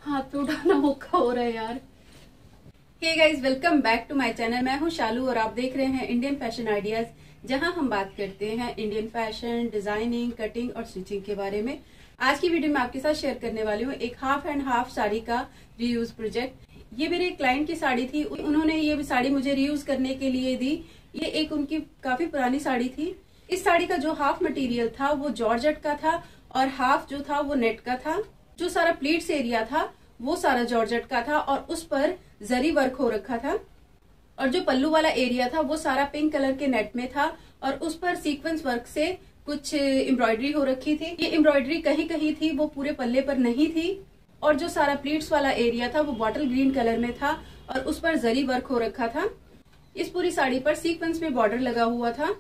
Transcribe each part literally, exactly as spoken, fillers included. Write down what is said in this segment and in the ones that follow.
हाथ पे उठाना मौका हो रहा है यार। Hey guys, welcome back to my channel. मैं हूं शालू और आप देख रहे हैं इंडियन फैशन आइडियाज, जहां हम बात करते हैं इंडियन फैशन, डिजाइनिंग, कटिंग और स्टिचिंग के बारे में। आज की वीडियो में आपके साथ शेयर करने वाली हूँ एक हाफ एंड हाफ साड़ी का रीयूज प्रोजेक्ट। ये मेरे क्लाइंट की साड़ी थी, उन्होंने ये साड़ी मुझे रीयूज करने के लिए दी। ये एक उनकी काफी पुरानी साड़ी थी। इस साड़ी का जो हाफ मटेरियल था वो जॉर्जेट का था और हाफ जो था वो नेट का था। जो सारा प्लीट्स एरिया था वो सारा जॉर्जेट का था और उस पर जरी वर्क हो रखा था। और जो पल्लू वाला एरिया था वो सारा पिंक कलर के नेट में था और उस पर सीक्वेंस वर्क से कुछ एम्ब्रॉयडरी हो रखी थी। ये एम्ब्रॉयडरी कहीं कहीं थी, वो पूरे पल्ले पर नहीं थी। और जो सारा प्लीट्स वाला एरिया था वो बॉटल ग्रीन कलर में था और उस पर जरी वर्क हो रखा था। इस पूरी साड़ी पर सीक्वेंस में बॉर्डर लगा हुआ था।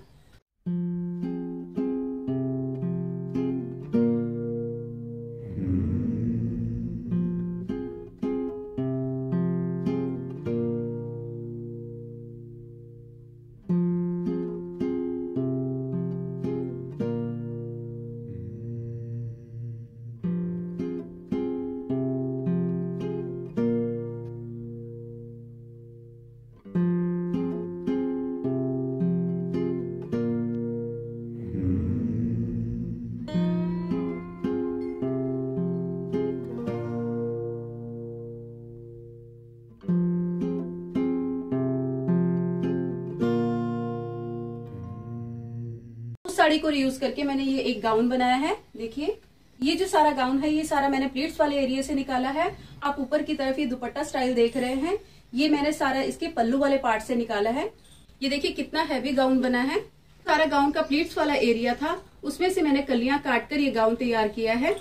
साड़ी को रीयूज करके मैंने ये एक गाउन बनाया है। देखिए, ये जो सारा गाउन है ये सारा मैंने प्लीट्स वाले एरिया से निकाला है। आप ऊपर की तरफ ये दुपट्टा स्टाइल देख रहे हैं, ये मैंने सारा इसके पल्लू वाले पार्ट से निकाला है। ये देखिए कितना हैवी गाउन बना है। सारा गाउन का प्लीट्स वाला एरिया था, उसमें से मैंने कलियां काटकर ये गाउन तैयार किया है।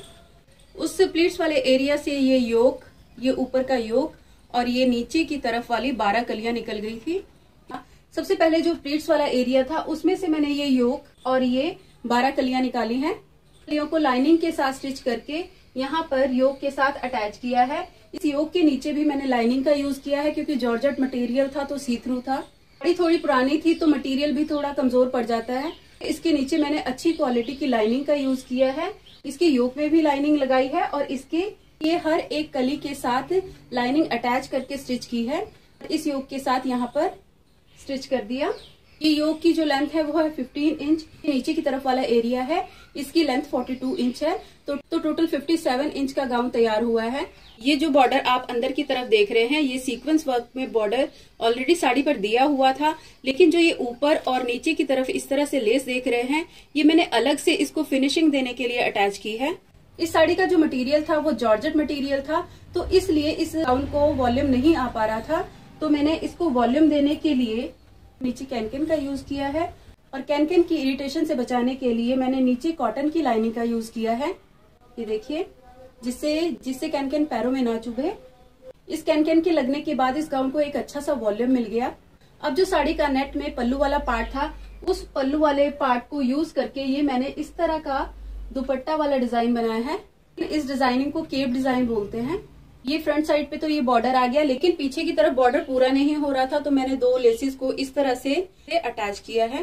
उस प्लीट्स वाले एरिया से ये योक, ये ऊपर का योक और ये नीचे की तरफ वाली बारह कलियां निकल गई थी। सबसे पहले जो प्लीट्स वाला एरिया था उसमें से मैंने ये योक और ये बारह कलियां निकाली हैं। कलियों को लाइनिंग के साथ स्टिच करके यहाँ पर योक के साथ अटैच किया है। इस योक के नीचे भी मैंने लाइनिंग का यूज किया है क्योंकि जॉर्जेट मटेरियल था तो सी थ्रू था। साड़ी थोड़ी पुरानी थी तो मटेरियल भी थोड़ा कमजोर पड़ जाता है। इसके नीचे मैंने अच्छी क्वालिटी की लाइनिंग का यूज किया है। इसके योक में भी लाइनिंग लगाई है और इसके ये हर एक कली के साथ लाइनिंग अटैच करके स्टिच की है। इस योक के साथ यहाँ पर स्टिच कर दिया। ये योक की जो लेंथ है वो है पंद्रह इंच। नीचे की तरफ वाला एरिया है इसकी लेंथ बयालीस इंच है, तो, तो टोटल सत्तावन इंच का गाउन तैयार हुआ है। ये जो बॉर्डर आप अंदर की तरफ देख रहे हैं ये सीक्वेंस वर्क में बॉर्डर ऑलरेडी साड़ी पर दिया हुआ था, लेकिन जो ये ऊपर और नीचे की तरफ इस तरह से लेस देख रहे हैं ये मैंने अलग से इसको फिनिशिंग देने के लिए अटैच की है। इस साड़ी का जो मटेरियल था वो जॉर्जेट मटेरियल था, तो इसलिए इस गाउन को वॉल्यूम नहीं आ पा रहा था। तो मैंने इसको वॉल्यूम देने के लिए नीचे कैनकन का यूज किया है और कैनकन की इरिटेशन से बचाने के लिए मैंने नीचे कॉटन की लाइनिंग का यूज किया है। ये देखिए, जिससे जिससे कैनकन पैरों में ना चुभे। इस कैनकन के लगने के बाद इस गाउन को एक अच्छा सा वॉल्यूम मिल गया। अब जो साड़ी का नेट में पल्लू वाला पार्ट था उस पल्लू वाले पार्ट को यूज करके ये मैंने इस तरह का दुपट्टा वाला डिजाइन बनाया है। इस डिजाइनिंग को केप डिजाइन बोलते हैं। ये फ्रंट साइड पे तो ये बॉर्डर आ गया, लेकिन पीछे की तरफ बॉर्डर पूरा नहीं हो रहा था तो मैंने दो लेसेस को इस तरह से अटैच किया है।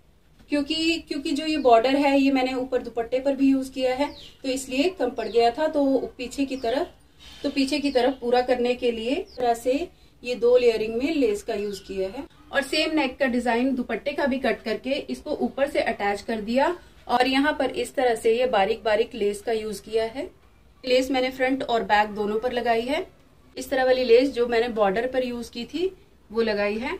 क्योंकि क्योंकि जो ये बॉर्डर है ये मैंने ऊपर दुपट्टे पर भी यूज किया है तो इसलिए कम पड़ गया था। तो पीछे की तरफ तो पीछे की तरफ पूरा करने के लिए तरह से ये दो लेयरिंग में लेस का यूज किया है। और सेम नेक का डिजाइन दुपट्टे का भी कट करके इसको ऊपर से अटैच कर दिया और यहाँ पर इस तरह से ये बारीक बारीक लेस का यूज किया है। लेस मैंने फ्रंट और बैक दोनों पर लगाई है। इस तरह वाली लेस जो मैंने बॉर्डर पर यूज की थी वो लगाई है।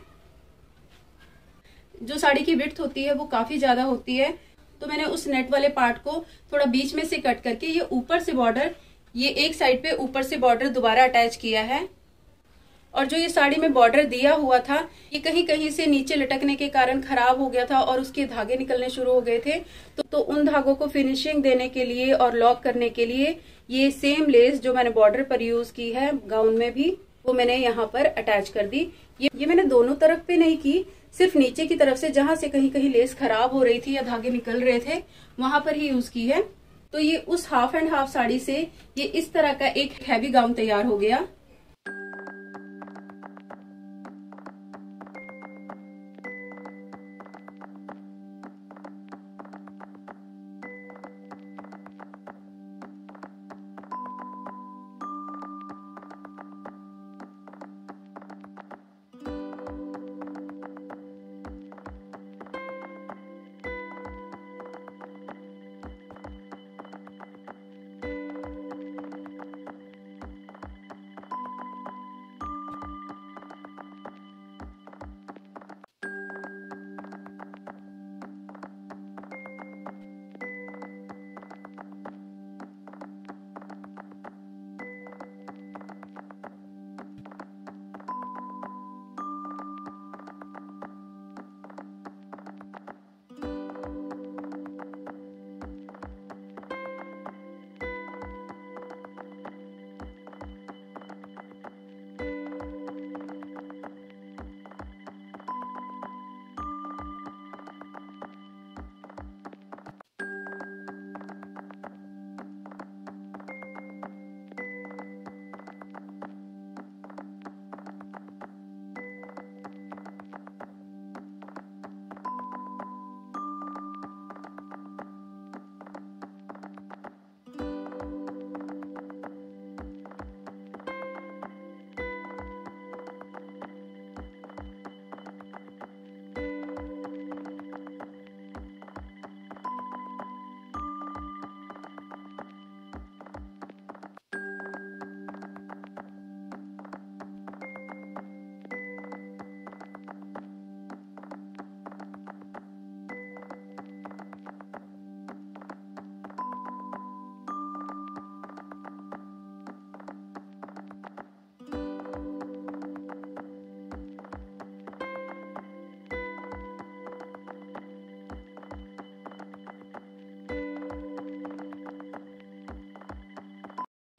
जो साड़ी की विड्थ होती है वो काफी ज्यादा होती है, तो मैंने उस नेट वाले पार्ट को थोड़ा बीच में से कट करके ये ऊपर से बॉर्डर, ये एक साइड पे ऊपर से बॉर्डर दोबारा अटैच किया है। और जो ये साड़ी में बॉर्डर दिया हुआ था ये कहीं कहीं से नीचे लटकने के कारण खराब हो गया था और उसके धागे निकलने शुरू हो गए थे। तो, तो उन धागों को फिनिशिंग देने के लिए और लॉक करने के लिए ये सेम लेस जो मैंने बॉर्डर पर यूज की है गाउन में भी, वो मैंने यहाँ पर अटैच कर दी। ये, ये मैंने दोनों तरफ पे नहीं की, सिर्फ नीचे की तरफ से जहां से कहीं कहीं लेस खराब हो रही थी या धागे निकल रहे थे वहां पर ही यूज की है। तो ये उस हाफ एंड हाफ साड़ी से ये इस तरह का एक हैवी गाउन तैयार हो गया।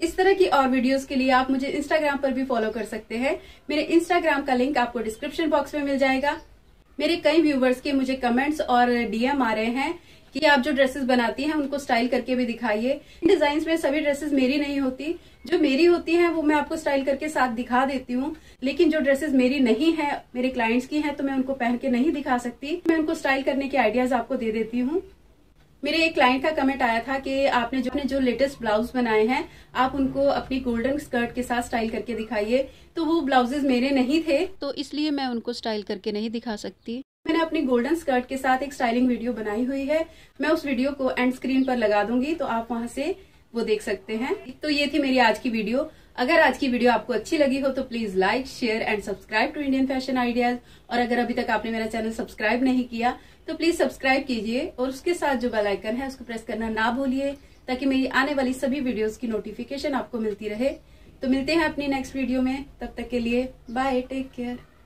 इस तरह की और वीडियोस के लिए आप मुझे इंस्टाग्राम पर भी फॉलो कर सकते हैं। मेरे इंस्टाग्राम का लिंक आपको डिस्क्रिप्शन बॉक्स में मिल जाएगा। मेरे कई व्यूवर्स के मुझे कमेंट्स और डीएम आ रहे हैं कि आप जो ड्रेसेस बनाती हैं उनको स्टाइल करके भी दिखाइए। डिजाइन में सभी ड्रेसेस मेरी नहीं होती, जो मेरी होती हैं वो मैं आपको स्टाइल करके साथ दिखा देती हूँ, लेकिन जो ड्रेसेस मेरी नहीं है, मेरे क्लाइंट्स की हैं, तो मैं उनको पहन के नहीं दिखा सकती। मैं उनको स्टाइल करने के आइडियाज आपको दे देती हूँ। मेरे एक क्लाइंट का कमेंट आया था कि आपने जो जो लेटेस्ट ब्लाउज बनाए हैं आप उनको अपनी गोल्डन स्कर्ट के साथ स्टाइल करके दिखाइए। तो वो ब्लाउजेज मेरे नहीं थे, तो इसलिए मैं उनको स्टाइल करके नहीं दिखा सकती। मैंने अपनी गोल्डन स्कर्ट के साथ एक स्टाइलिंग वीडियो बनाई हुई है, मैं उस वीडियो को एंड स्क्रीन पर लगा दूंगी, तो आप वहां से वो देख सकते हैं। तो ये थी मेरी आज की वीडियो। अगर आज की वीडियो आपको अच्छी लगी हो तो please like, share and subscribe to Indian fashion ideas. और अगर अभी तक आपने मेरा चैनल सब्सक्राइब नहीं किया तो प्लीज सब्सक्राइब कीजिए और उसके साथ जो बेल आइकन है उसको प्रेस करना ना भूलिए, ताकि मेरी आने वाली सभी वीडियोस की नोटिफिकेशन आपको मिलती रहे। तो मिलते हैं अपनी नेक्स्ट वीडियो में, तब तक के लिए बाय, टेक केयर।